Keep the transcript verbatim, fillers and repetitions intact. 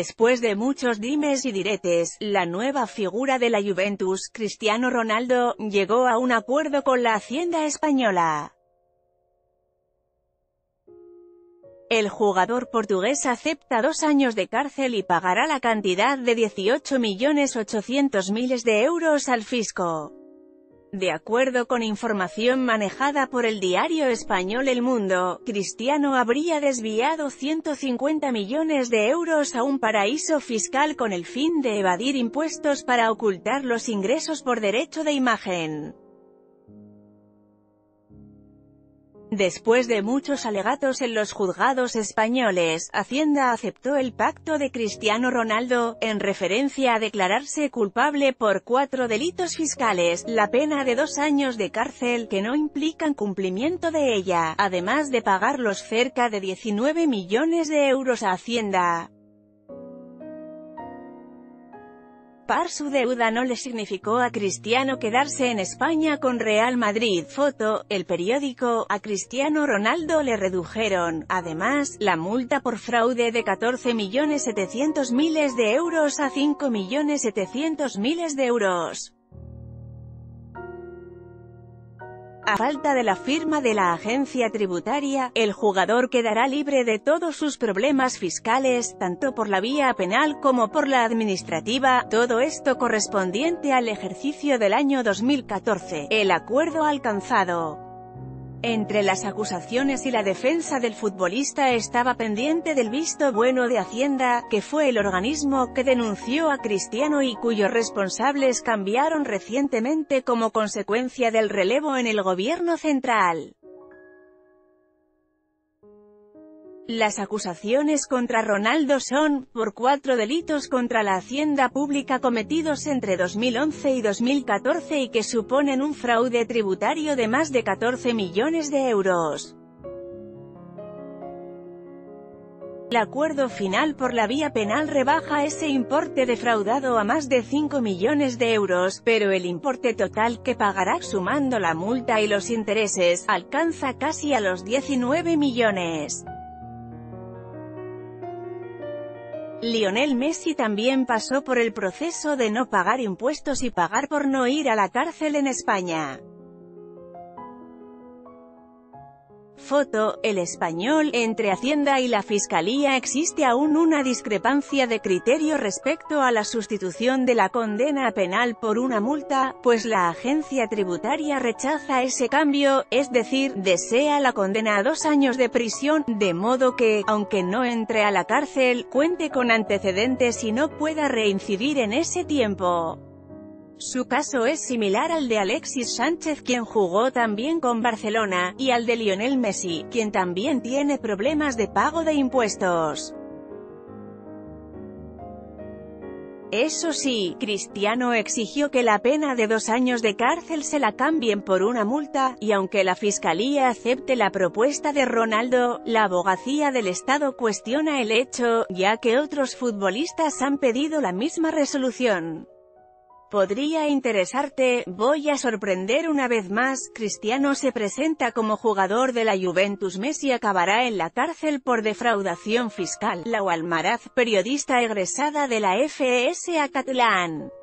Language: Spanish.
Después de muchos dimes y diretes, la nueva figura de la Juventus, Cristiano Ronaldo, llegó a un acuerdo con la Hacienda española. El jugador portugués acepta dos años de cárcel y pagará la cantidad de dieciocho millones ochocientos mil de euros al fisco. De acuerdo con información manejada por el diario español El Mundo, Cristiano habría desviado ciento cincuenta millones de euros a un paraíso fiscal con el fin de evadir impuestos para ocultar los ingresos por derecho de imagen. Después de muchos alegatos en los juzgados españoles, Hacienda aceptó el pacto de Cristiano Ronaldo, en referencia a declararse culpable por cuatro delitos fiscales, la pena de dos años de cárcel, que no implican cumplimiento de ella, además de pagar los cerca de diecinueve millones de euros a Hacienda. Par su deuda no le significó a Cristiano quedarse en España con Real Madrid. Foto, El Periódico. A Cristiano Ronaldo le redujeron, además, la multa por fraude de catorce millones setecientos mil de euros a cinco millones setecientos mil de euros. A falta de la firma de la agencia tributaria, el jugador quedará libre de todos sus problemas fiscales, tanto por la vía penal como por la administrativa, todo esto correspondiente al ejercicio del año dos mil catorce. El acuerdo alcanzado entre las acusaciones y la defensa del futbolista estaba pendiente del visto bueno de Hacienda, que fue el organismo que denunció a Cristiano y cuyos responsables cambiaron recientemente como consecuencia del relevo en el gobierno central. Las acusaciones contra Ronaldo son, por cuatro delitos contra la hacienda pública cometidos entre dos mil once y dos mil catorce y que suponen un fraude tributario de más de catorce millones de euros. El acuerdo final por la vía penal rebaja ese importe defraudado a más de cinco millones de euros, pero el importe total que pagará sumando la multa y los intereses, alcanza casi a los diecinueve millones. Lionel Messi también pasó por el proceso de no pagar impuestos y pagar por no ir a la cárcel en España. Foto, El Español. Entre Hacienda y la Fiscalía existe aún una discrepancia de criterio respecto a la sustitución de la condena penal por una multa, pues la agencia tributaria rechaza ese cambio, es decir, desea la condena a dos años de prisión, de modo que, aunque no entre a la cárcel, cuente con antecedentes y no pueda reincidir en ese tiempo. Su caso es similar al de Alexis Sánchez, quien jugó también con Barcelona, y al de Lionel Messi, quien también tiene problemas de pago de impuestos. Eso sí, Cristiano exigió que la pena de dos años de cárcel se la cambien por una multa, y aunque la Fiscalía acepte la propuesta de Ronaldo, la abogacía del Estado cuestiona el hecho, ya que otros futbolistas han pedido la misma resolución. Podría interesarte, voy a sorprender una vez más, Cristiano se presenta como jugador de la Juventus. Messi acabará en la cárcel por defraudación fiscal. Lau Almaraz, periodista egresada de la F E S Acatlán.